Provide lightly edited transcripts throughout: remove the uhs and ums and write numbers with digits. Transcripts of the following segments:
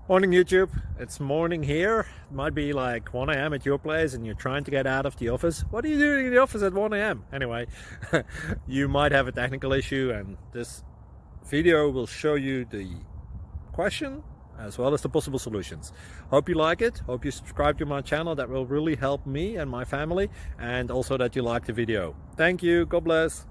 Morning YouTube, it's morning here. It might be like 1 a.m. at your place and you're trying to get out of the office. What are you doing in the office at 1 a.m? Anyway, you might have a technical issue and this video will show you the question as well as the possible solutions. Hope you like it, hope you subscribe to my channel. That will really help me and my family, and also that you like the video. Thank you, God bless.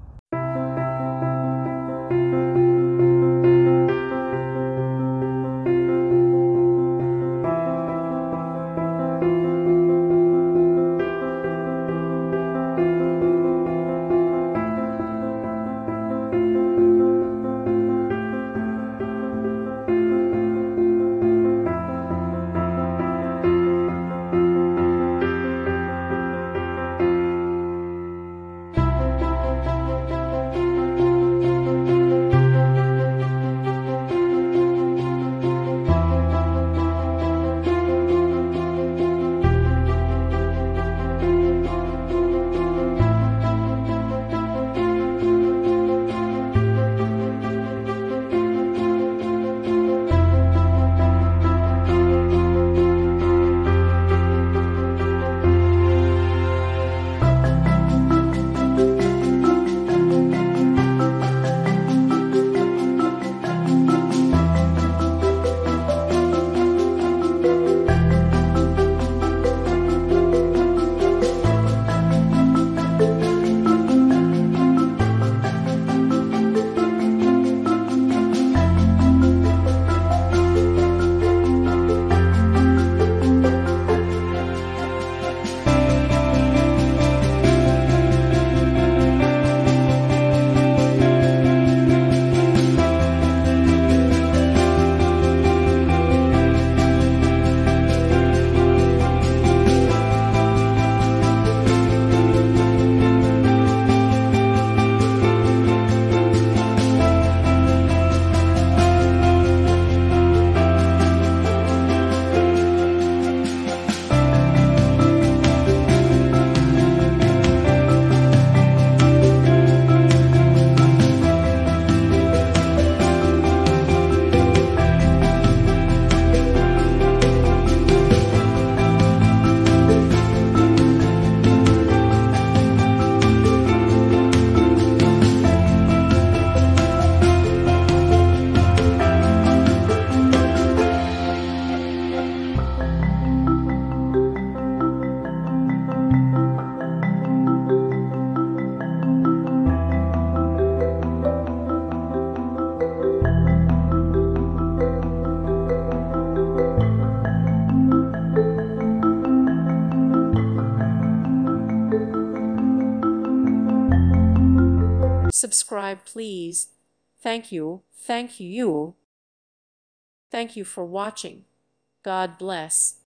Subscribe, please. Thank you. Thank you. Thank you for watching. God bless.